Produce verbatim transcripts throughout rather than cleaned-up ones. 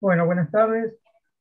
Bueno, buenas tardes.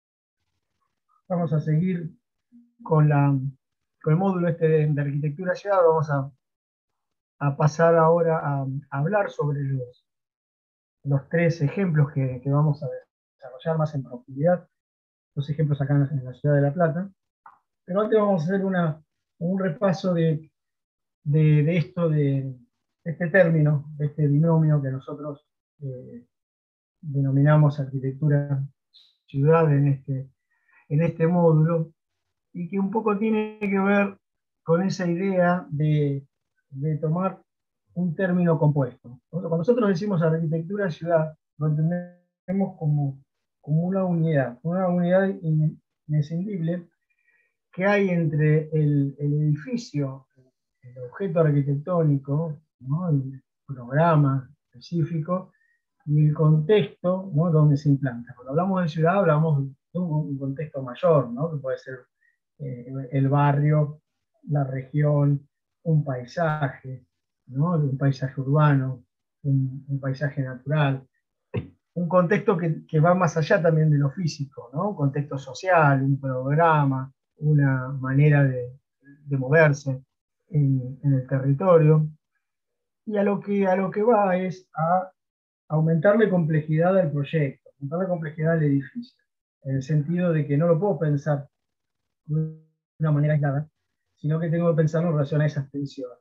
Vamos a seguir con, la, con el módulo este de, de arquitectura ciudad. Vamos a, a pasar ahora a, a hablar sobre los, los tres ejemplos que, que vamos a desarrollar más en profundidad. Los ejemplos acá en, en la ciudad de La Plata. Pero antes vamos a hacer una, un repaso de, de, de esto, de, de este término, de este binomio que nosotros eh, denominamos arquitectura ciudad en este, en este módulo, y que un poco tiene que ver con esa idea de, de tomar un término compuesto. Cuando nosotros decimos arquitectura ciudad, lo entendemos como, como una unidad, una unidad inescindible que hay entre el, el edificio, el objeto arquitectónico, ¿no? El programa específico, y el contexto, ¿no? Donde se implanta. Cuando hablamos de ciudad, hablamos de un, un contexto mayor, ¿no? Que puede ser eh, el barrio, la región, un paisaje, ¿no? Un paisaje urbano, un, un paisaje natural, un contexto que, que, va más allá también de lo físico, ¿no? Un contexto social, un programa, una manera de, de moverse en, en, el territorio. Y a lo, que, a lo que va es a aumentarle complejidad al proyecto, aumentarle complejidad al edificio, en el sentido de que no lo puedo pensar de una manera aislada, sino que tengo que pensarlo en relación a esas tensiones.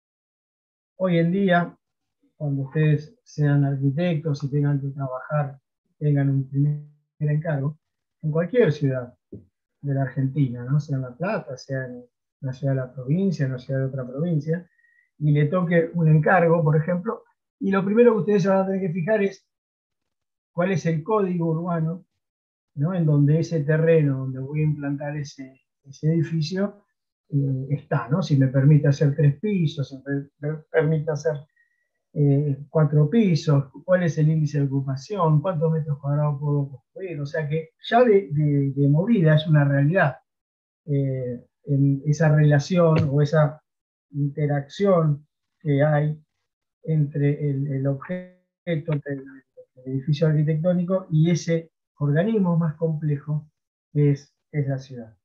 Hoy en día, cuando ustedes sean arquitectos y tengan que trabajar, tengan un primer encargo, en cualquier ciudad de la Argentina, ¿no? Sea en La Plata, sea en una ciudad de la provincia, en una ciudad de otra provincia, y le toque un encargo, por ejemplo, y lo primero que ustedes se van a tener que fijar es cuál es el código urbano, ¿no? En donde ese terreno, donde voy a implantar ese, ese edificio, eh, está, ¿no? Si me permite hacer tres pisos, si me, me permite hacer eh, cuatro pisos, cuál es el índice de ocupación, cuántos metros cuadrados puedo construir, o sea que ya de, de, de movida es una realidad eh, en esa relación o esa interacción que hay entre el, el objeto, entre el, el edificio arquitectónico y ese organismo más complejo que es, es la ciudad.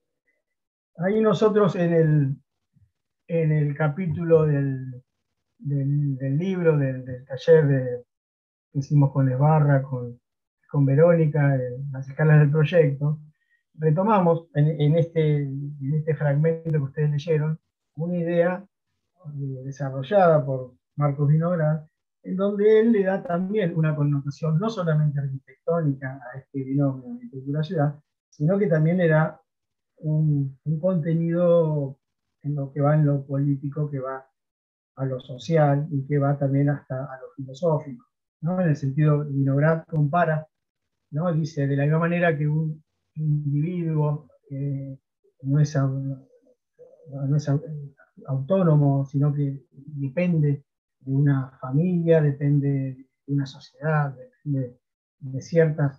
Ahí nosotros en el, en el capítulo del, del, del libro, del, del taller de, que hicimos con Esbarra, con, con Verónica, en las escalas del proyecto, retomamos en, en, este, en este fragmento que ustedes leyeron una idea eh, desarrollada por Marcos Vinograd, en donde él le da también una connotación no solamente arquitectónica a este binomio de arquitectura-ciudad, sino que también le da un, un contenido en lo que va en lo político, que va a lo social y que va también hasta a lo filosófico, ¿no? En el sentido, Vinograd compara, ¿no? Dice, de la misma manera que un individuo eh, no, es, no es autónomo, sino que depende de una familia, depende de una sociedad, depende de ciertas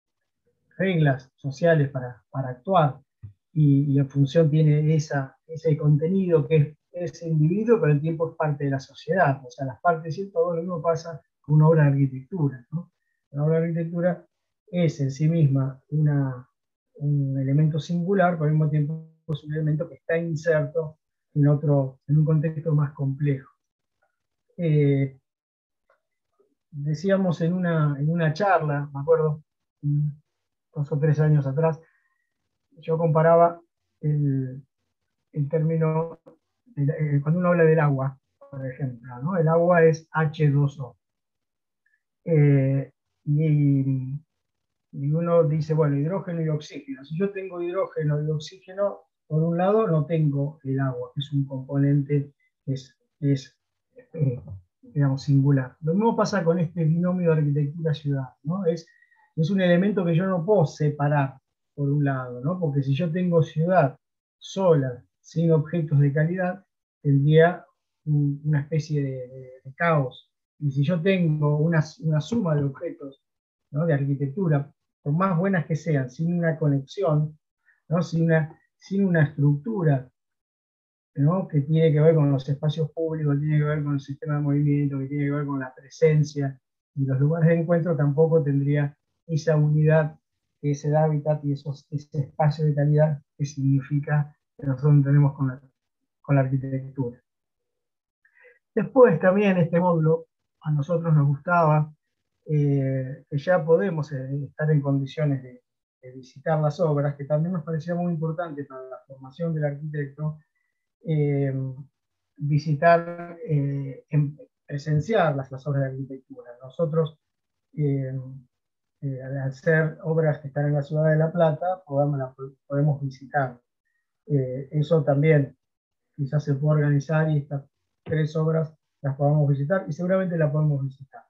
reglas sociales para, para actuar, y, y en función tiene esa, ese contenido que es ese individuo, pero el tiempo es parte de la sociedad. O sea, las partes y todo lo mismo pasa con una obra de arquitectura, ¿no? La obra de arquitectura es en sí misma una, un elemento singular, pero al mismo tiempo es un elemento que está inserto en, otro, en un contexto más complejo. Eh, decíamos en una, en una charla, me acuerdo, dos o tres años atrás, yo comparaba el, el término, el, el, cuando uno habla del agua, por ejemplo, ¿no? El agua es H dos O. Eh, y, y uno dice, bueno, hidrógeno y oxígeno. Si yo tengo hidrógeno y oxígeno, por un lado no tengo el agua, que es un componente que es, que es eh, digamos, singular. Lo mismo pasa con este binomio de arquitectura-ciudad, ¿no? Es, es un elemento que yo no puedo separar, por un lado, ¿no? Porque si yo tengo ciudad sola, sin objetos de calidad, tendría un, una especie de, de, de, caos. Y si yo tengo una, una suma de objetos, ¿no? De arquitectura, por más buenas que sean, sin una conexión, ¿no? sin, una, sin una estructura, ¿no? Que tiene que ver con los espacios públicos, que tiene que ver con el sistema de movimiento, que tiene que ver con la presencia y los lugares de encuentro, tampoco tendría esa unidad, ese hábitat y esos, ese espacio de calidad que significa que nosotros tenemos con la, con la arquitectura. Después también este módulo a nosotros nos gustaba, eh, que ya podemos eh, estar en condiciones de, de visitar las obras, que también nos parecía muy importante para la formación del arquitecto, eh, visitar, eh, en, presenciar las, las obras de arquitectura. Nosotros, eh, eh, al hacer obras que están en la ciudad de La Plata, podemos, podemos visitar. Eh, eso también quizás se puede organizar y estas tres obras las podamos visitar y seguramente las podemos visitar.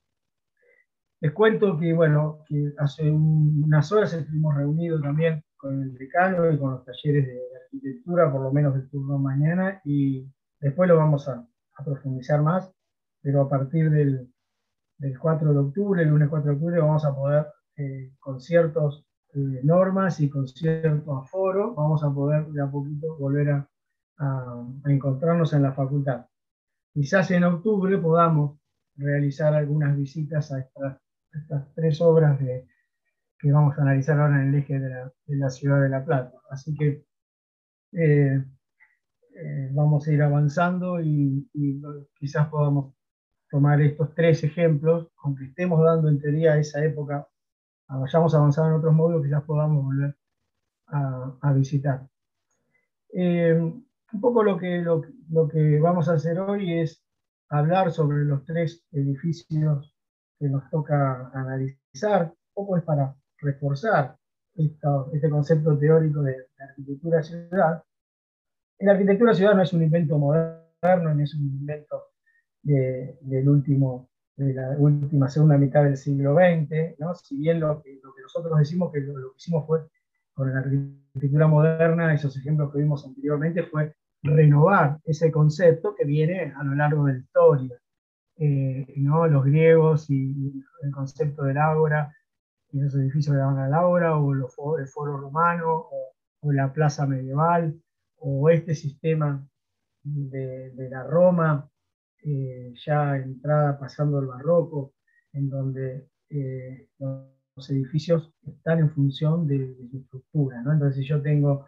Les cuento que, bueno, que hace unas horas estuvimos reunidos también con el decano y con los talleres de arquitectura, por lo menos el turno mañana, y después lo vamos a, a profundizar más, pero a partir del, del cuatro de octubre, el lunes cuatro de octubre, vamos a poder, eh, con ciertas eh, normas y con cierto aforo, vamos a poder de a poquito volver a, a, a encontrarnos en la facultad. Quizás en octubre podamos realizar algunas visitas a estas, estas tres obras de, que vamos a analizar ahora en el eje de la, de la ciudad de La Plata. Así que eh, eh, vamos a ir avanzando y, y quizás podamos tomar estos tres ejemplos, aunque estemos dando en teoría a esa época, vayamos avanzando en otros módulos, quizás podamos volver a, a visitar. Eh, un poco lo que, lo, lo que vamos a hacer hoy es hablar sobre los tres edificios que nos toca analizar. Un poco es para reforzar esto, este concepto teórico de, de arquitectura ciudad. La arquitectura ciudad no es un invento moderno, ni es un invento de, del último, de la última segunda mitad del siglo veinte, ¿no? Si bien lo que, lo que nosotros decimos que lo, lo que hicimos fue, con la arquitectura moderna, esos ejemplos que vimos anteriormente, fue renovar ese concepto que viene a lo largo de la historia. Eh, ¿no? Los griegos y, y el concepto del ágora, y esos edificios que daban al ágora, o los, el foro romano, o, o la plaza medieval, o este sistema de, de la Roma, eh, ya entrada pasando el barroco, en donde eh, los edificios están en función de, de su estructura, ¿no? Entonces, si yo tengo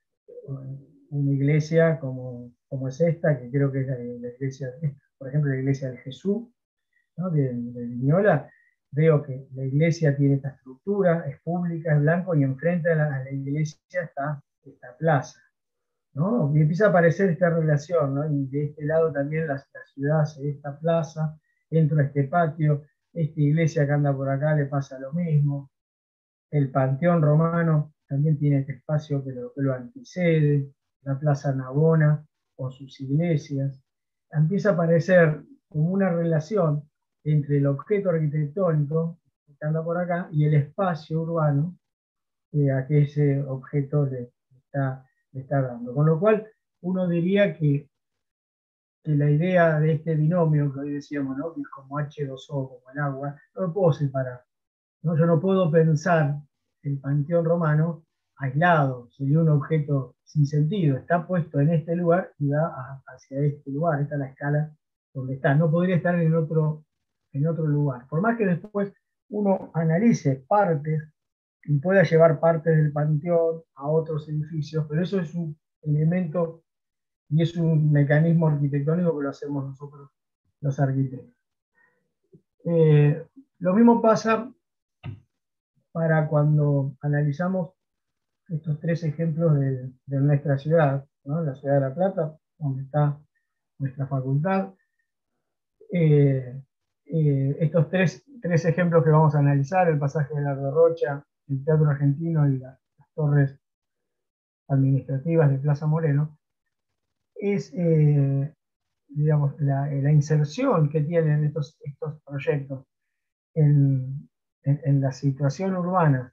una iglesia como, como es esta, que creo que es la, la iglesia, por ejemplo, la iglesia del Jesús, ¿no? de, de Viñola, veo que la iglesia tiene esta estructura, es pública, es blanco, y enfrente a la, a la iglesia está esta plaza, ¿no? Y empieza a aparecer esta relación, ¿no? Y de este lado también la, la ciudad hace esta plaza, entro a este patio, esta iglesia que anda por acá le pasa lo mismo, el Panteón Romano también tiene este espacio que lo, que lo antecede, la Plaza Navona con sus iglesias. Empieza a aparecer como una relación entre el objeto arquitectónico que anda por acá y el espacio urbano eh, a que ese objeto le está, le está dando. Con lo cual, uno diría que, que la idea de este binomio que hoy decíamos, ¿no? Que es como H dos O, como el agua, no lo puedo separar, ¿no? Yo no puedo pensar el Panteón Romano aislado, sería un objeto sin sentido, está puesto en este lugar y va a, hacia este lugar, esta es la escala donde está, no podría estar en otro, en otro lugar. Por más que después uno analice partes y pueda llevar partes del panteón a otros edificios, pero eso es un elemento y es un mecanismo arquitectónico que lo hacemos nosotros los arquitectos. Eh, lo mismo pasa para cuando analizamos estos tres ejemplos de, de nuestra ciudad, ¿no? La ciudad de La Plata, donde está nuestra facultad. Eh, eh, estos tres, tres ejemplos que vamos a analizar, el pasaje de la Rocha, el Teatro Argentino y la, las torres administrativas de Plaza Moreno, es eh, digamos, la, la, inserción que tienen estos, estos proyectos en, en, en la situación urbana,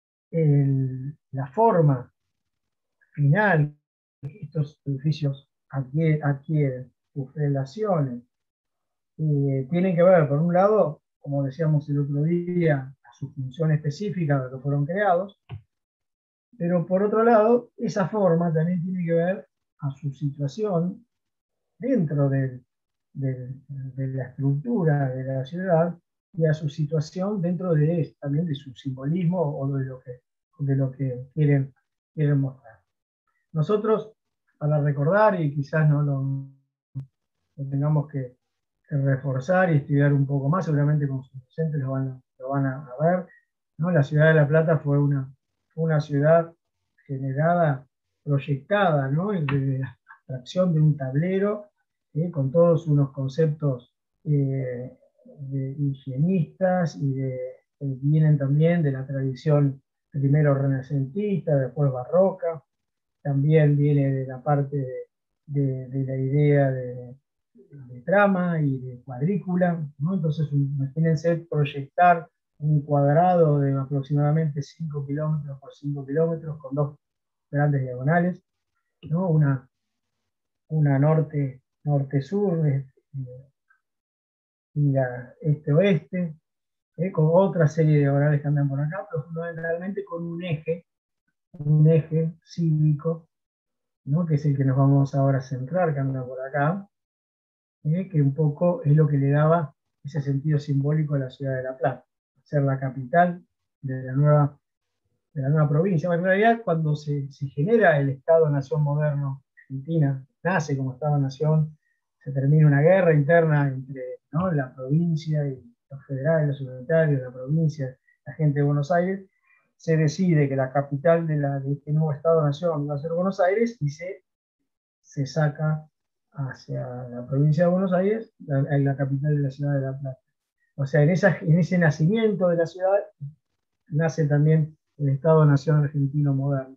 el, la forma final que estos edificios adquieren, adquieren sus relaciones, eh, tienen que ver, por un lado, como decíamos el otro día, a su función específica de lo que fueron creados, pero por otro lado, esa forma también tiene que ver a su situación dentro de, de, de la estructura de la ciudad y a su situación dentro de, también de su simbolismo o de lo que, de lo que quieren, quieren mostrar. Nosotros, para recordar, y quizás no lo, lo tengamos que, que, reforzar y estudiar un poco más, seguramente con sus docentes lo van, lo van a, a ver, ¿no? La ciudad de La Plata fue una, una ciudad generada, proyectada, ¿no? De la abstracción de un tablero, ¿eh? Con todos unos conceptos eh, de higienistas y de, que vienen también de la tradición primero renacentista, después barroca, también viene de la parte de, de, de la idea de, de trama y de cuadrícula, ¿no? Entonces, imagínense proyectar un cuadrado de aproximadamente cinco kilómetros por cinco kilómetros con dos grandes diagonales, ¿no? Una, una norte, norte-sur eh, y la este-oeste, eh, con otra serie de diagonales que andan por acá, pero fundamentalmente con un eje, un eje cívico, ¿no? Que es el que nos vamos ahora a centrar, que anda por acá, ¿eh? Que un poco es lo que le daba ese sentido simbólico a la ciudad de La Plata, ser la capital de la nueva, de la nueva provincia. Bueno, en realidad, cuando se, se genera el Estado-Nación moderno, Argentina nace como Estado-Nación, se termina una guerra interna entre, ¿no?, la provincia y los federales, los unitarios, la provincia, la gente de Buenos Aires, se decide que la capital de, la, de este nuevo Estado-Nación va a ser Buenos Aires y se, se saca hacia la provincia de Buenos Aires, la, la capital de la ciudad de La Plata. O sea, en, esa, en ese nacimiento de la ciudad nace también el Estado-Nación argentino moderno.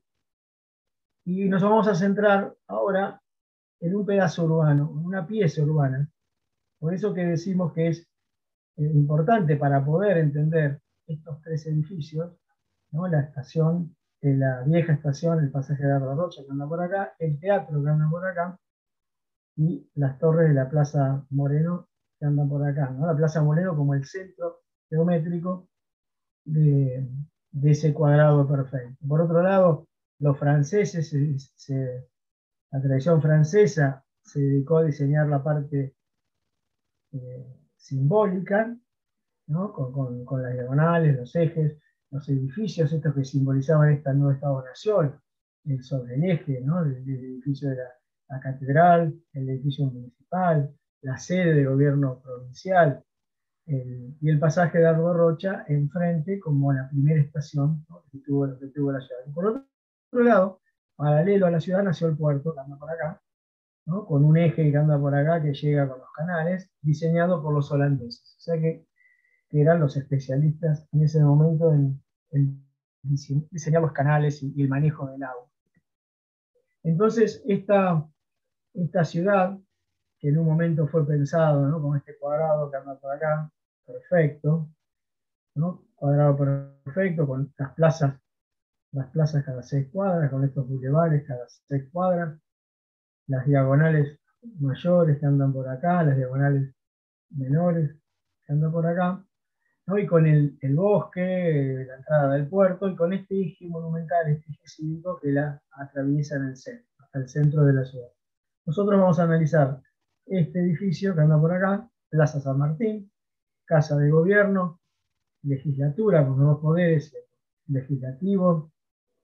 Y nos vamos a centrar ahora en un pedazo urbano, en una pieza urbana. Por eso que decimos que es eh, importante para poder entender estos tres edificios, ¿no? La estación, eh, la vieja estación, el pasaje de Arda Rocha que anda por acá, el teatro que anda por acá, y las torres de la Plaza Moreno que andan por acá, ¿no? La Plaza Moreno como el centro geométrico de, de ese cuadrado perfecto. Por otro lado, los franceses, se, se, la tradición francesa se dedicó a diseñar la parte eh, simbólica, ¿no? Con, con, con las diagonales, los ejes, los edificios, estos que simbolizaban esta nueva Estado-Nación, el sobre el eje, ¿no? El, el edificio de la, la catedral, el edificio municipal, la sede de gobierno provincial, el, y el pasaje de Arda Rocha enfrente como la primera estación, ¿no?, que, tuvo, que tuvo la ciudad. Y por otro, otro lado, paralelo a la ciudad, nació el puerto, que anda por acá, ¿no?, con un eje que anda por acá que llega con los canales, diseñado por los holandeses. O sea que, que eran los especialistas en ese momento en, en diseñar los canales y, y el manejo del agua. Entonces, esta, esta ciudad, que en un momento fue pensado, ¿no?, con este cuadrado que anda por acá, perfecto, ¿no?, cuadrado perfecto, con las plazas, las plazas cada seis cuadras, con estos bulevares cada seis cuadras, las diagonales mayores que andan por acá, las diagonales menores que andan por acá, ¿no?, y con el, el bosque, la entrada del puerto, y con este eje monumental, este eje cívico que la atraviesa en el centro, hasta el centro de la ciudad. Nosotros vamos a analizar este edificio que anda por acá, Plaza San Martín, Casa de Gobierno, legislatura con nuevos poderes, legislativo,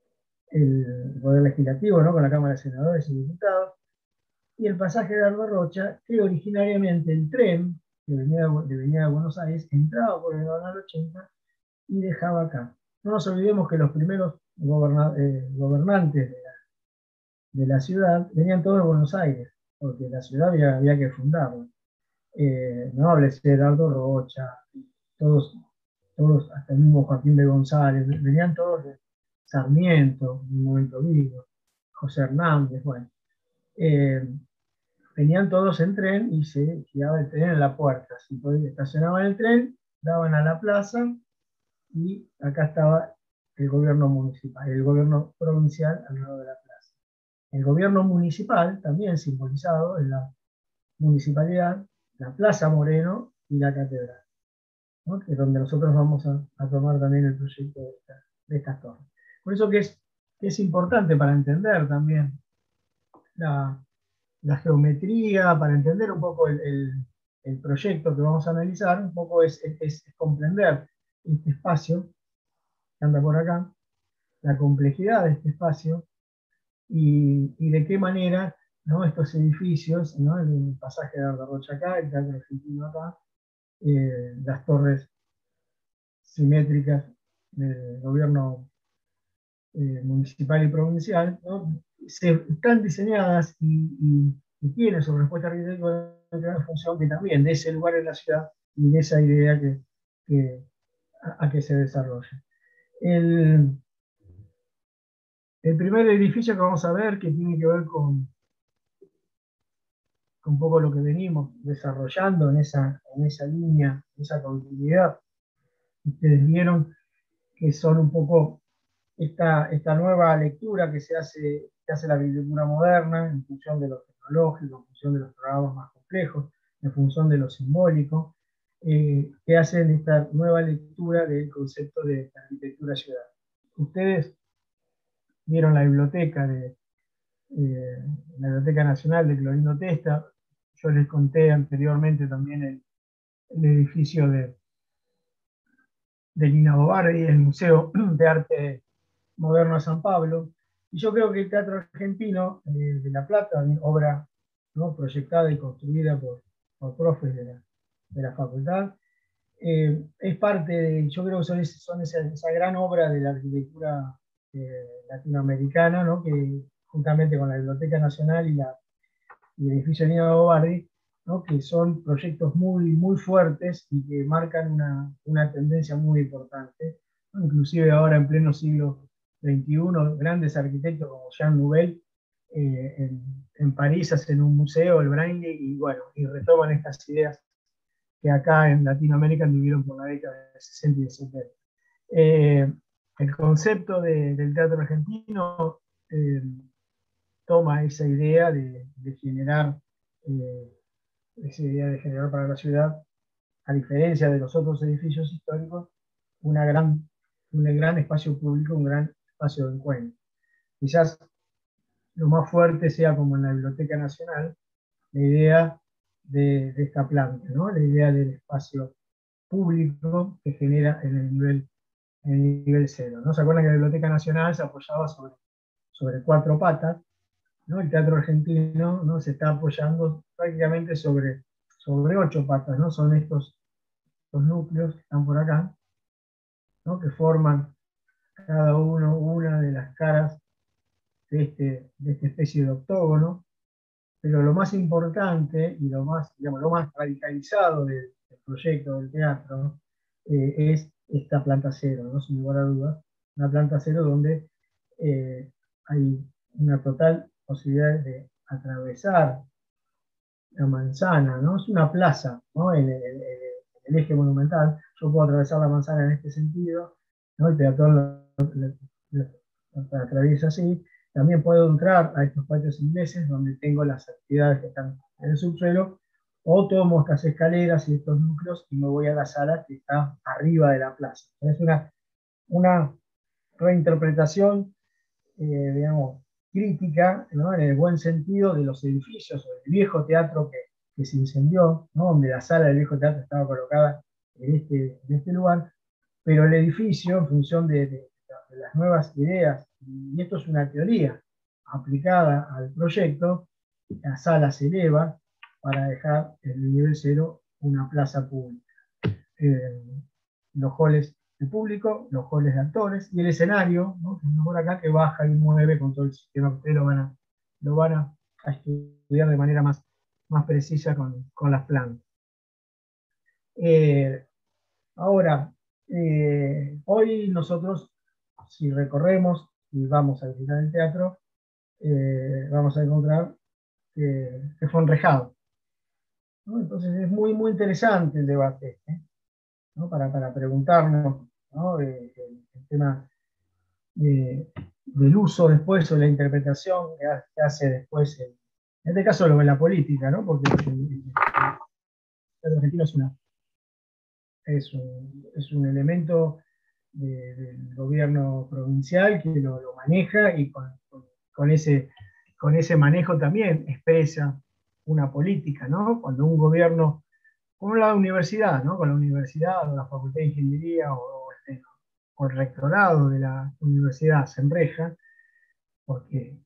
el poder legislativo, ¿no?, con la Cámara de Senadores y Diputados, y el pasaje de Arda Rocha, que originariamente el tren que venía de, venía de Buenos Aires entraba por el Diagonal ochenta y dejaba acá. No nos olvidemos que los primeros goberna, eh, gobernantes de la, de la ciudad venían todos de Buenos Aires, porque la ciudad había, había que fundarla. Eh, no hables de Arda Rocha, todos, todos, hasta el mismo Joaquín de González, venían todos de Sarmiento, en un momento vivo, José Hernández, bueno. Eh, venían todos en tren y se quedaba el tren en la puerta. Así que estacionaban el tren, daban a la plaza y acá estaba el gobierno municipal, el gobierno provincial al lado de la plaza. El gobierno municipal, también simbolizado en la municipalidad, la Plaza Moreno y la catedral, ¿no?, que es donde nosotros vamos a, a tomar también el proyecto de, esta, de estas torres. Por eso que es, que es importante para entender también la, la geometría, para entender un poco el, el, el proyecto que vamos a analizar un poco es, es, es comprender este espacio que anda por acá, la complejidad de este espacio y, y de qué manera, ¿no?, estos edificios, ¿no?, el pasaje de Arrocha acá, el Teatro Argentino acá, eh, las torres simétricas del gobierno eh, municipal y provincial, ¿no?, se, están diseñadas y, y, y tienen su respuesta arquitectónica en función que también de ese lugar en la ciudad y de esa idea que, que a, a que se desarrolla. El, el primer edificio que vamos a ver, que tiene que ver con, con un poco lo que venimos desarrollando en esa, en esa línea, en esa continuidad, ustedes vieron que son un poco esta, esta nueva lectura que se hace, que hace la arquitectura moderna en función de lo tecnológico, en función de los programas más complejos, en función de lo simbólico, eh, que hacen esta nueva lectura del concepto de arquitectura ciudad. Ustedes vieron la biblioteca de eh, la Biblioteca Nacional de Clorindo Testa. Yo les conté anteriormente también el, el edificio de, de Lina Bobardi, el Museo de Arte Moderno de San Pablo. Y yo creo que el Teatro Argentino eh, de La Plata, obra, ¿no?, proyectada y construida por, por profes de la, de la facultad, eh, es parte de, yo creo que son, son esa, esa gran obra de la arquitectura eh, latinoamericana, ¿no?, que juntamente con la Biblioteca Nacional y, la, y el edificio Nina Bobardi, ¿no?, que son proyectos muy, muy fuertes y que marcan una, una tendencia muy importante, ¿no?, inclusive ahora en pleno siglo veintiuno, grandes arquitectos como Jean Nouvel eh, en, en París hacen un museo, el Brainly, y bueno, y retoman estas ideas que acá en Latinoamérica vivieron por la década de sesenta y setenta. Eh, el concepto de, del teatro argentino eh, toma esa idea de, de generar, eh, esa idea de generar para la ciudad, a diferencia de los otros edificios históricos, una gran, un gran espacio público, un gran espacio de encuentro. Quizás lo más fuerte sea, como en la Biblioteca Nacional, la idea de, de esta planta, ¿no?, la idea del espacio público que genera en el nivel, en el nivel cero, ¿no? ¿Se acuerdan que la Biblioteca Nacional se apoyaba sobre, sobre cuatro patas, ¿no? El Teatro Argentino, ¿no?, se está apoyando prácticamente sobre, sobre ocho patas, ¿no? Son estos, estos núcleos que están por acá, ¿no?, que forman cada uno una de las caras de, este, de esta especie de octógono. Pero lo más importante y lo más, digamos, lo más radicalizado del, del proyecto del teatro eh, es esta planta cero, ¿no?, sin lugar a dudas, una planta cero donde eh, hay una total posibilidad de atravesar la manzana, ¿no? Es una plaza, ¿no?, en el, el, el eje monumental. Yo puedo atravesar la manzana en este sentido, ¿no?, el peatón lo, lo, lo, lo atraviesa así. También puedo entrar a estos patios ingleses donde tengo las actividades que están en el subsuelo, o tomo estas escaleras y estos núcleos y me voy a la sala que está arriba de la plaza. Es una, una reinterpretación, eh, digamos, crítica, ¿no?, en el buen sentido, de los edificios o del viejo teatro que, que se incendió, ¿no?, donde la sala del viejo teatro estaba colocada en este, en este lugar, pero el edificio, en función de, de, de las nuevas ideas, y esto es una teoría aplicada al proyecto, la sala se eleva para dejar en el nivel cero una plaza pública. Eh, los halls de público, los halls de actores, y el escenario, ¿no?, que por acá, que baja y mueve con todo el sistema que ustedes lo van a, lo van a, a estudiar de manera más, más precisa con, con las plantas. Eh, ahora, eh, hoy nosotros, si recorremos y vamos a visitar el teatro, eh, vamos a encontrar que, que fue enrejado, ¿no? Entonces es muy, muy interesante el debate, ¿eh?, ¿no?, para, para preguntarnos, ¿no?, eh, el, el tema de, del uso después o la interpretación que, ha, que hace después, el, en este caso lo de la política, ¿no?, porque el, el, el argentino es, una, es, un, es un elemento de, del gobierno provincial que lo, lo maneja, y con, con, con, ese, con ese manejo también expresa una política, ¿no? Cuando un gobierno con la universidad, ¿no? Con la universidad o la Facultad de Ingeniería o, o el, o el rectorado de la universidad se enreja porque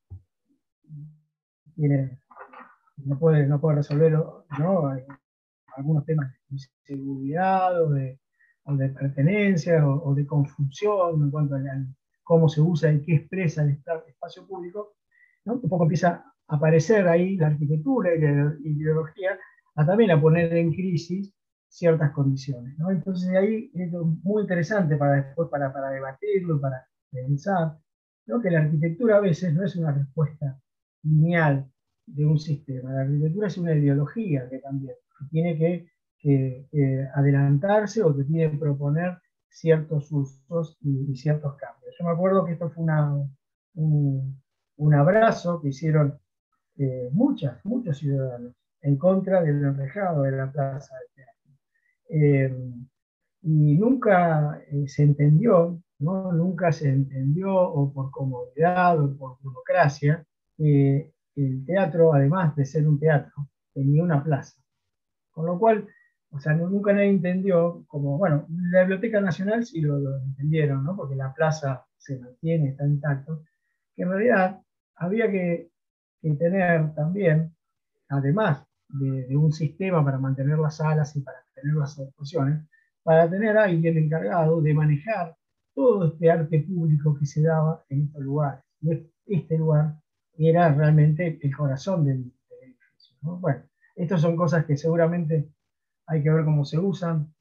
tiene, no, puede, no puede resolver, ¿no? Hay algunos temas de inseguridad o de, o de pertenencia o, o de confusión en cuanto a la, cómo se usa y qué expresa el espacio público, ¿no? Un poco empieza a aparecer ahí la arquitectura y la ideología a también a poner en crisis ciertas condiciones, ¿no? Entonces ahí es muy interesante para después, para, para debatirlo, para pensar, ¿no? Que la arquitectura a veces no es una respuesta lineal de un sistema, la arquitectura es una ideología que también que tiene que, que, que adelantarse o que tiene que proponer ciertos usos y, y ciertos cambios. Yo me acuerdo que esto fue una, un, un abrazo que hicieron eh, muchas, muchos ciudadanos en contra del enrejado de la plaza del teatro. Eh, y nunca eh, se entendió, ¿no? Nunca se entendió, o por comodidad o por burocracia, que eh, el teatro, además de ser un teatro, tenía una plaza. Con lo cual, o sea, nunca nadie entendió, como, bueno, la Biblioteca Nacional sí lo, lo entendieron, ¿no? Porque la plaza se mantiene, está intacto, que en realidad había que, que tener también, además de, de, un sistema para mantener las salas y para tener las exposiciones, para tener a alguien encargado de manejar todo este arte público que se daba en estos lugares. Y este lugar era realmente el corazón del, del edificio, ¿no? Bueno, estas son cosas que seguramente hay que ver cómo se usan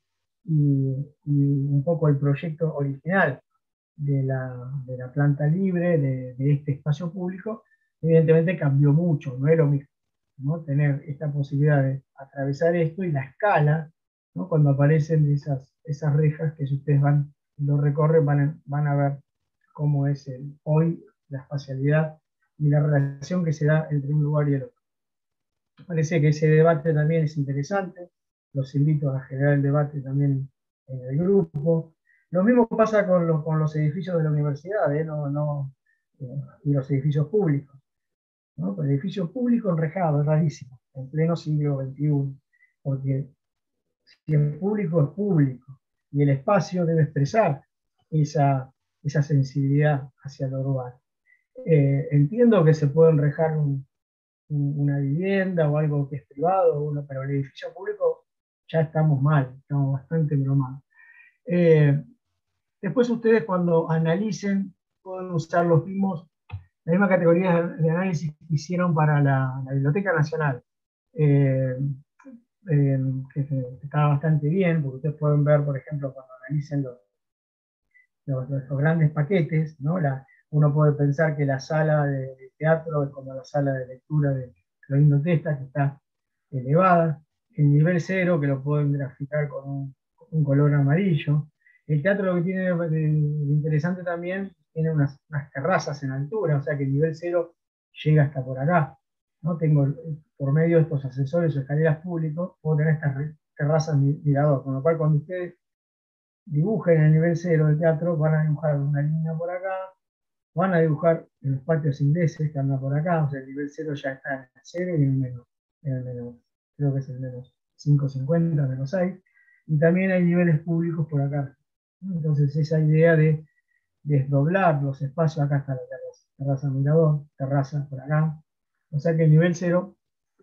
y, y un poco el proyecto original de la, de la planta libre, de, de este espacio público, evidentemente cambió mucho, no es lo mismo, ¿no? Tener esta posibilidad de atravesar esto y la escala, ¿no? Cuando aparecen esas, esas rejas que si ustedes van y lo recorren van a, van a ver cómo es el, hoy la espacialidad y la relación que se da entre un lugar y el otro. Parece que ese debate también es interesante, los invito a generar el debate también en el grupo. Lo mismo pasa con, lo, con los edificios de la universidad, ¿eh? No, no, eh, y los edificios públicos, ¿no? El edificio público enrejado es rarísimo, en pleno siglo veintiuno, porque si es público, es público, y el espacio debe expresar esa, esa sensibilidad hacia lo urbano. Eh, entiendo que se puede enrejar un, una vivienda o algo que es privado, uno, pero el edificio público ya estamos mal, estamos bastante mal. Eh, después ustedes cuando analicen pueden usar los mismos, la misma categoría de análisis que hicieron para la, la Biblioteca Nacional, eh, eh, que, que está bastante bien, porque ustedes pueden ver, por ejemplo, cuando analicen los, los, los grandes paquetes, ¿no? La, uno puede pensar que la sala de, de teatro es como la sala de lectura de Clorinda Testa, que está elevada. El nivel cero, que lo pueden graficar con un, con un color amarillo. El teatro lo que tiene de, de interesante también, tiene unas, unas terrazas en altura, o sea que el nivel cero llega hasta por acá. ¿No? Tengo, por medio de estos ascensores o escaleras públicos, puedo tener estas terrazas mirador, con lo cual cuando ustedes dibujen el nivel cero del teatro, van a dibujar una línea por acá, van a dibujar en los patios ingleses que andan por acá, o sea, el nivel cero ya está en el cero y en el menos, en el menos, creo que es el menos cinco cincuenta, menos seis, y también hay niveles públicos por acá. Entonces esa idea de desdoblar los espacios, acá está la terraza, terraza mirador, terraza por acá, o sea que el nivel cero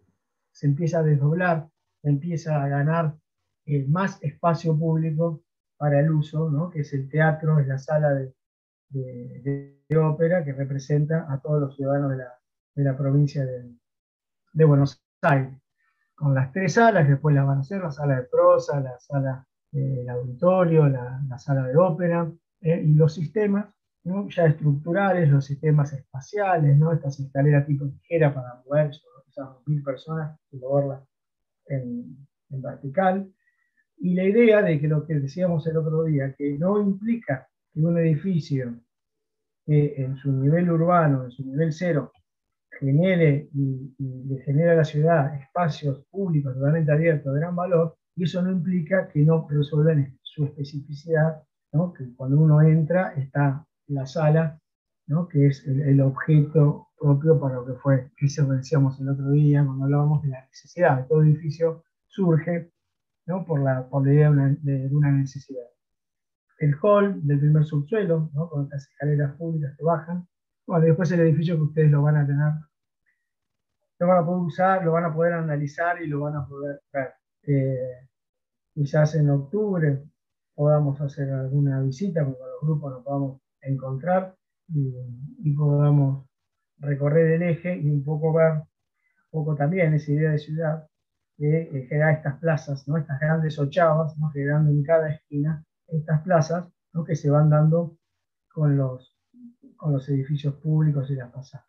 se empieza a desdoblar, empieza a ganar eh, más espacio público para el uso, ¿no? Que es el teatro, es la sala de, de, de, de ópera que representa a todos los ciudadanos de la, de la provincia de, de Buenos Aires. Con las tres salas, que después las van a hacer, la sala de prosa, la sala del auditorio, la, la sala de ópera, eh, y los sistemas, ¿no? Ya estructurales, los sistemas espaciales, ¿no? Estas escaleras tipo tijera para mover esas mil personas y moverlas en, en vertical. Y la idea de que lo que decíamos el otro día, que no implica que un edificio eh, en su nivel urbano, en su nivel cero, genere y, y le genera a la ciudad espacios públicos totalmente abiertos de gran valor, y eso no implica que no resuelvan su especificidad, ¿no? Que cuando uno entra está la sala, ¿no? Que es el, el objeto propio para lo que fue, eso que decíamos el otro día cuando hablábamos de la necesidad. Todo edificio surge ¿no? Por la, por la idea de una, de, de una necesidad. El hall del primer subsuelo, ¿no? Con las escaleras públicas que bajan. Bueno, y después el edificio que ustedes lo van a tener, lo van a poder usar, lo van a poder analizar y lo van a poder ver. Eh, quizás en octubre podamos hacer alguna visita, porque con los grupos nos podamos encontrar y, y podamos recorrer el eje y un poco ver, un poco también esa idea de ciudad, de eh, generar estas plazas, ¿no? Estas grandes ochavas, ¿no? Generando en cada esquina estas plazas, ¿no? Que se van dando con los, con los edificios públicos y las pasadas.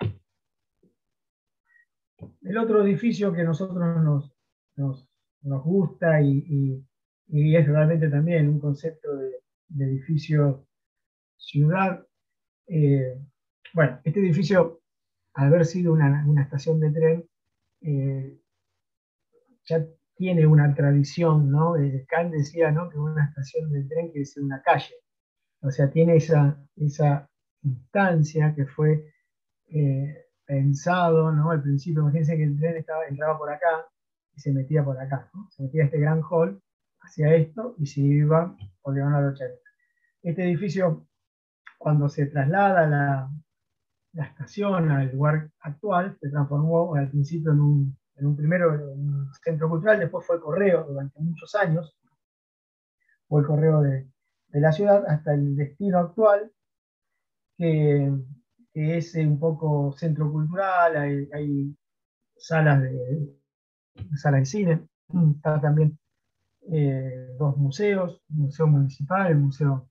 El otro edificio que a nosotros nos, nos, nos gusta y, y, y es realmente también un concepto de, de edificio ciudad. Eh, bueno, este edificio, al haber sido una, una estación de tren, eh, ya tiene una tradición, ¿no? Eh, Kant decía, ¿no? Que una estación de tren quiere ser una calle. O sea, tiene esa, esa instancia que fue eh, pensado, ¿no? Al principio, imagínense que el tren estaba, entraba por acá y se metía por acá, ¿no? Se metía a este gran hall, hacia esto y se iba por diagonal ochenta. Este edificio, cuando se traslada la, la estación al lugar actual, se transformó al principio en un, en un primero en un centro cultural, después fue el correo durante muchos años, fue el correo de, de la ciudad hasta el destino actual, que, que es un poco centro cultural, hay, hay salas de, sala de cine, está también eh, dos museos, el Museo Municipal, el Museo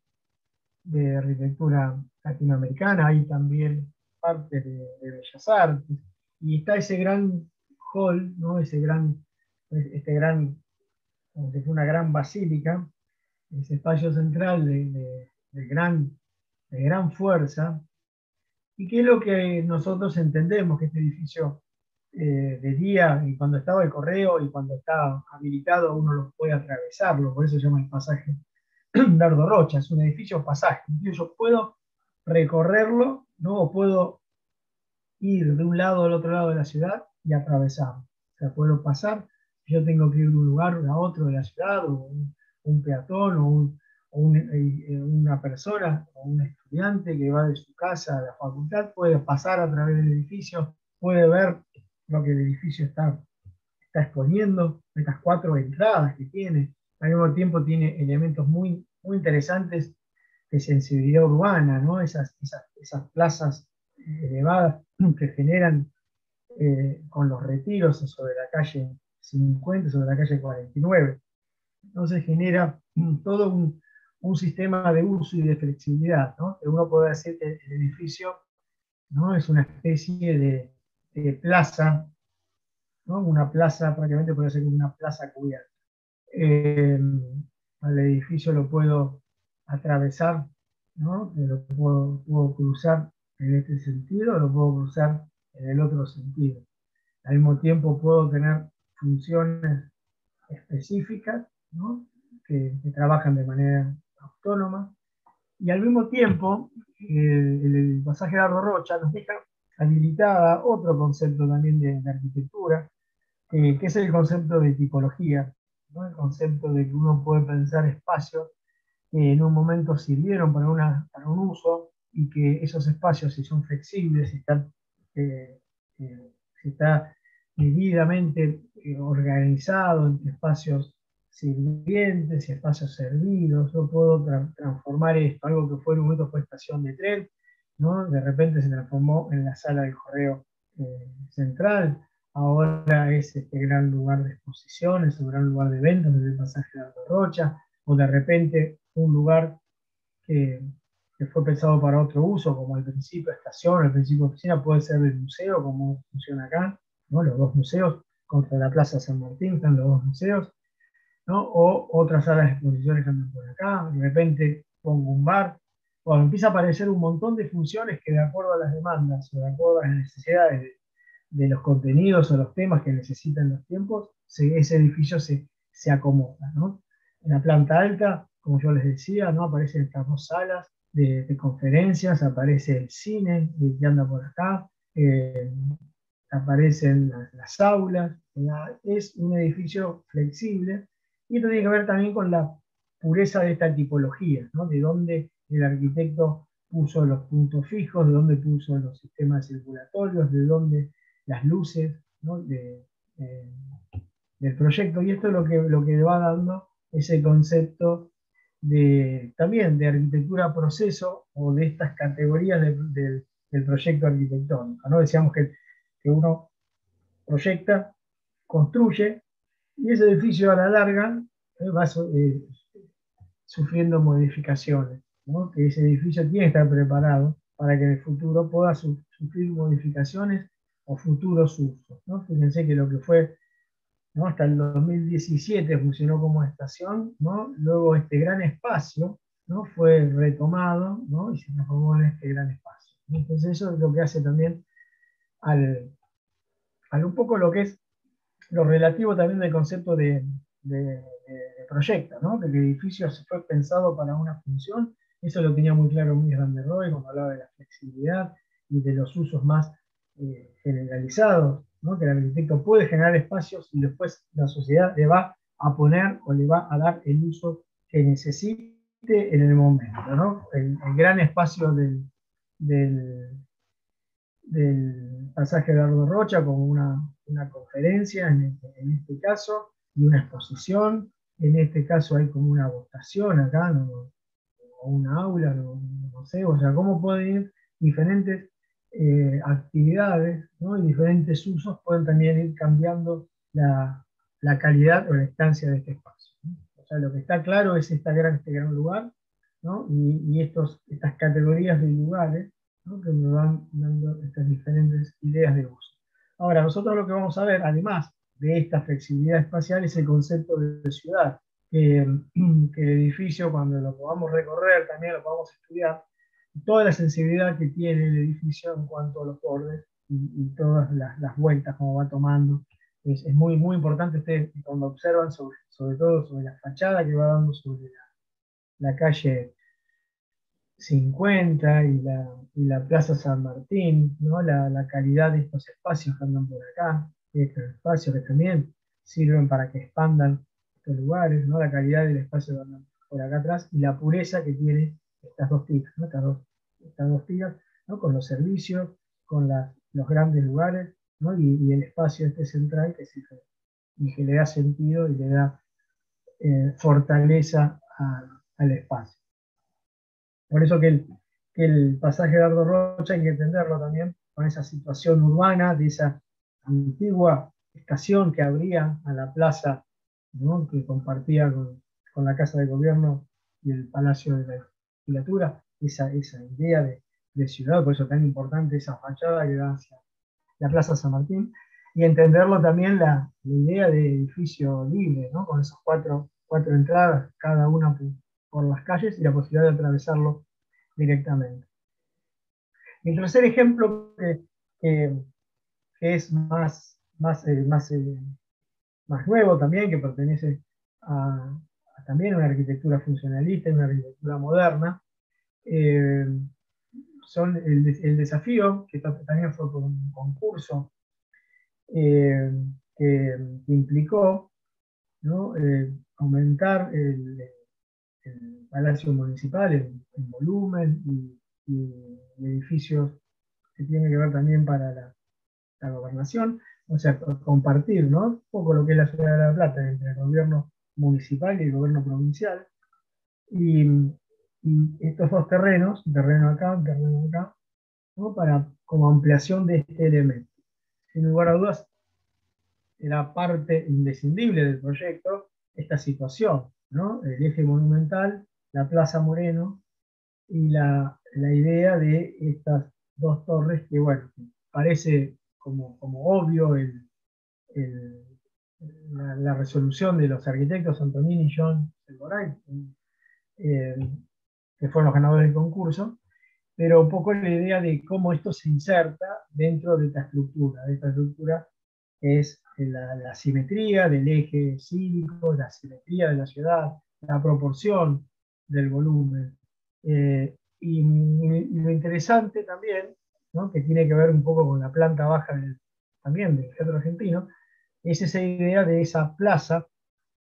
de Arquitectura Latinoamericana, hay también parte de, de Bellas Artes, y está ese gran hall, ¿no? Ese gran, este gran, como si fuera una gran basílica, ese espacio central de, de, de gran, de gran fuerza, y que es lo que nosotros entendemos que este edificio eh, de día, y cuando estaba el correo y cuando está habilitado uno lo puede atravesarlo, por eso se llama el pasaje Dardo Rocha, es un edificio pasaje. Yo puedo recorrerlo, ¿no? O puedo ir de un lado al otro lado de la ciudad y atravesarlo. O sea, puedo pasar, yo tengo que ir de un lugar a otro de la ciudad, o un, un peatón, o, un, o un, eh, una persona, o un estudiante que va de su casa a la facultad, puede pasar a través del edificio, puede ver lo que el edificio está, está exponiendo, estas cuatro entradas que tiene. Al mismo tiempo tiene elementos muy, muy interesantes de sensibilidad urbana, ¿no? Esas, esas, esas plazas elevadas que generan eh, con los retiros sobre la calle cincuenta, sobre la calle cuarenta y nueve. Entonces genera mm, todo un, un, sistema de uso y de flexibilidad, ¿no? Que uno puede decir que el edificio, ¿no? Es una especie de, de plaza, ¿no? Una plaza, prácticamente puede ser una plaza cubierta. Eh, al edificio lo puedo atravesar, ¿no? Lo puedo, puedo cruzar en este sentido, lo puedo cruzar en el otro sentido. Al mismo tiempo puedo tener funciones específicas, ¿no? que, que trabajan de manera autónoma, y al mismo tiempo eh, el, el pasaje de Dardo Rocha nos deja habilitada otro concepto también de, de arquitectura, eh, que es el concepto de tipología, ¿no? El concepto de que uno puede pensar espacios que en un momento sirvieron para, una, para un uso, y que esos espacios, si son flexibles, si están, eh, eh, si está debidamente eh, organizado entre espacios sirvientes y espacios servidos, yo puedo tra transformar esto, algo que fue en un momento fue estación de tren, ¿no? De repente se transformó en la sala del correo eh, central, ahora es este gran lugar de exposiciones, un gran lugar de eventos desde el pasaje de Alto Rocha, o de repente un lugar que, que, fue pensado para otro uso, como el principio estación, el principio oficina, puede ser del museo, como funciona acá, ¿no? Los dos museos, contra la Plaza San Martín están los dos museos, ¿no? O otras salas de exposiciones que andan por acá, de repente pongo un bar, bueno, empieza a aparecer un montón de funciones que de acuerdo a las demandas o de acuerdo a las necesidades de, de los contenidos o los temas que necesitan los tiempos, se, ese edificio se, se acomoda, ¿no? En la planta alta, como yo les decía, ¿no? Aparecen estas dos salas de, de conferencias, aparece el cine que anda por acá, eh, aparecen las, las aulas, ¿verdad? Es un edificio flexible Y esto tiene que ver también con la pureza de esta tipología, ¿no? De dónde el arquitecto puso los puntos fijos, de dónde puso los sistemas circulatorios, de dónde las luces, ¿no? de, de, del proyecto. Y esto es lo que, lo que va dando ese concepto de, también de arquitectura proceso o de estas categorías de, de, del proyecto arquitectónico, ¿no? Decíamos que, que uno proyecta, construye, y ese edificio a la larga eh, va eh, sufriendo modificaciones, ¿no? Que ese edificio tiene que estar preparado para que en el futuro pueda su, sufrir modificaciones o futuros usos, ¿no? Fíjense que lo que fue, ¿no? Hasta el dos mil diecisiete funcionó como estación, ¿no? Luego este gran espacio, ¿no? Fue retomado, ¿no? Y se transformó en este gran espacio, ¿no? Entonces eso es lo que hace también al, al un poco lo que es lo relativo también del concepto de, de, de, de proyecto, ¿no? Que el edificio se fue pensado para una función. Eso lo tenía muy claro Mies van der Rohe cuando hablaba de la flexibilidad y de los usos más eh, generalizados, ¿no? Que el arquitecto puede generar espacios y después la sociedad le va a poner o le va a dar el uso que necesite en el momento, ¿no? El, el gran espacio del, del del pasaje de Eduardo Rocha como una, una conferencia en este, en este caso, y una exposición. En este caso hay como una votación acá, ¿no? O una aula, no, no sé, o sea, cómo pueden ir diferentes eh, actividades, ¿no? Y diferentes usos pueden también ir cambiando la, la calidad o la estancia de este espacio, ¿no? O sea, lo que está claro es esta gran, este gran lugar, ¿no? Y, y estos, estas categorías de lugares, ¿no? Que me van dando estas diferentes ideas de uso. Ahora, nosotros lo que vamos a ver, además de esta flexibilidad espacial, es el concepto de ciudad, que, que el edificio, cuando lo podamos recorrer, también lo podamos estudiar, toda la sensibilidad que tiene el edificio en cuanto a los bordes y, y todas las, las vueltas, como va tomando. Es, es, muy, muy importante ustedes cuando observan, sobre, sobre todo sobre la fachada que va dando sobre la, la calle cincuenta y la, y la Plaza San Martín, ¿no? La, la calidad de estos espacios que andan por acá, estos espacios que también sirven para que expandan estos lugares, ¿no? La calidad del espacio que andan por acá atrás y la pureza que tiene estas dos tiras, ¿no? Estas dos, estas dos tiras, ¿no? Con los servicios, con la, los grandes lugares, ¿no? y, y el espacio este central que, se, y que le da sentido y le da eh, fortaleza a, al espacio. Por eso que el, que el pasaje de Eduardo Rocha hay que entenderlo también con esa situación urbana, de esa antigua estación que abría a la plaza, ¿no? Que compartía con, con, la Casa de Gobierno y el Palacio de la Legislatura, esa, esa idea de, de ciudad, por eso tan importante esa fachada que da hacia la Plaza San Martín, y entenderlo también la, la idea de edificio libre, ¿no? Con esas cuatro, cuatro entradas, cada una por, por las calles y la posibilidad de atravesarlo directamente. El tercer ejemplo que, que, que es más, más, eh, más, eh, más nuevo también, que pertenece a, a también a una arquitectura funcionalista, una arquitectura moderna, eh, son el, el desafío, que también fue por un concurso eh, que, que implicó, ¿no? eh, aumentar el, el Palacio Municipal en, en volumen y, y, edificios que tienen que ver también para la, la gobernación, o sea, compartir, ¿no? Un poco lo que es la ciudad de La Plata entre el gobierno municipal y el gobierno provincial. Y, y estos dos terrenos, un terreno acá, un terreno acá, ¿no? Para, como ampliación de este elemento. Sin lugar a dudas, era parte imprescindible del proyecto esta situación, ¿no? El eje monumental, la Plaza Moreno y la, la idea de estas dos torres que, bueno, parece como, como obvio el, el, la, la, resolución de los arquitectos Antonini y John Selboray, eh, que fueron los ganadores del concurso, pero un poco la idea de cómo esto se inserta dentro de esta estructura, de esta estructura que es la, la simetría del eje cívico, la simetría de la ciudad, la proporción del volumen. Eh, y, y, lo interesante también, ¿no? Que tiene que ver un poco con la planta baja del, también del teatro argentino, es esa idea de esa plaza,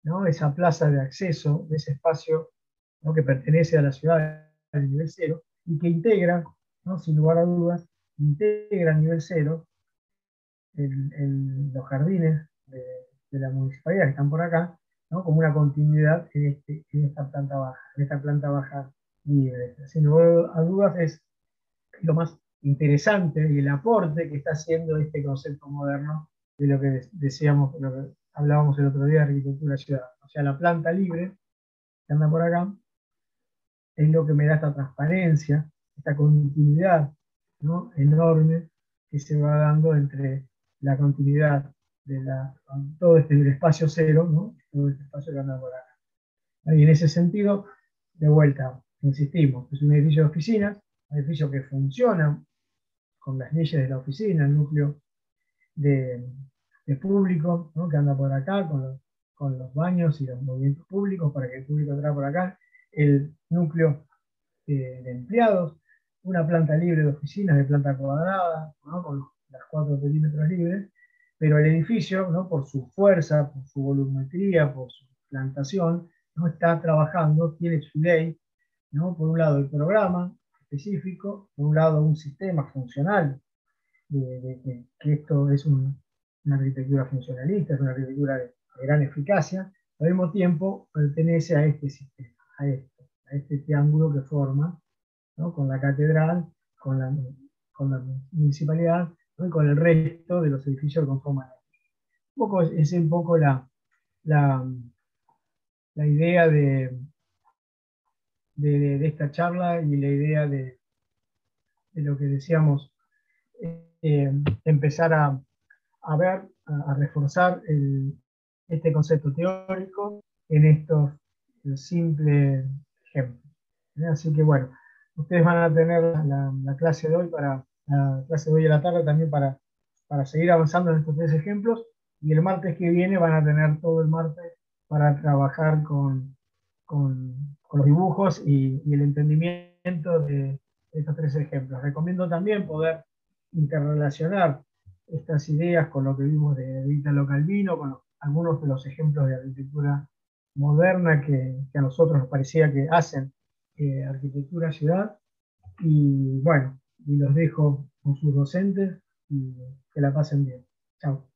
¿no? Esa plaza de acceso, de ese espacio, ¿no? Que pertenece a la ciudad del nivel cero y que integra, ¿no? Sin lugar a dudas, integra a nivel cero el, el, los jardines de, de, la municipalidad que están por acá, ¿no? Como una continuidad en, este, en esta planta baja, en esta planta baja libre. Sin lugar a dudas es lo más interesante y el aporte que está haciendo este concepto moderno de lo que decíamos, lo que hablábamos el otro día de arquitectura ciudadana. O sea, la planta libre que anda por acá es lo que me da esta transparencia, esta continuidad, ¿no? Enorme que se va dando entre la continuidad de la, todo este del espacio cero, ¿no? Todo este espacio que anda por acá. Y en ese sentido, de vuelta, insistimos, es un edificio de oficinas, un edificio que funciona con las leyes de la oficina, el núcleo de, de público, ¿no? Que anda por acá, con los, con los baños y los movimientos públicos para que el público entra por acá, el núcleo eh, de empleados, una planta libre de oficinas de planta cuadrada, ¿no? Con las cuatro perímetros libres, pero el edificio, ¿no? Por su fuerza, por su volumetría, por su plantación, no está trabajando, tiene su ley, ¿no? Por un lado el programa específico, por un lado un sistema funcional, de, de, de que esto es un, una arquitectura funcionalista, es una arquitectura de, de gran eficacia, al mismo tiempo pertenece a este sistema, a, esto, a este triángulo que forma, ¿no? Con la catedral, con la, con la municipalidad, ¿no? Y con el resto de los edificios que conforman. Un poco, es un poco la, la, la idea de, de, de, esta charla y la idea de, de lo que decíamos, eh, empezar a, a ver, a, a reforzar el, este concepto teórico en estos simples ejemplos. ¿Eh? Así que bueno, ustedes van a tener la, la clase de hoy para la clase de hoy a la tarde también para, para seguir avanzando en estos tres ejemplos, y el martes que viene van a tener todo el martes para trabajar con, con, con los dibujos y, y el entendimiento de, de estos tres ejemplos. Recomiendo también poder interrelacionar estas ideas con lo que vimos de Italo Calvino, con los, algunos de los ejemplos de arquitectura moderna que, que a nosotros nos parecía que hacen eh, arquitectura ciudad. Y bueno, y los dejo con sus docentes y que la pasen bien. Chao.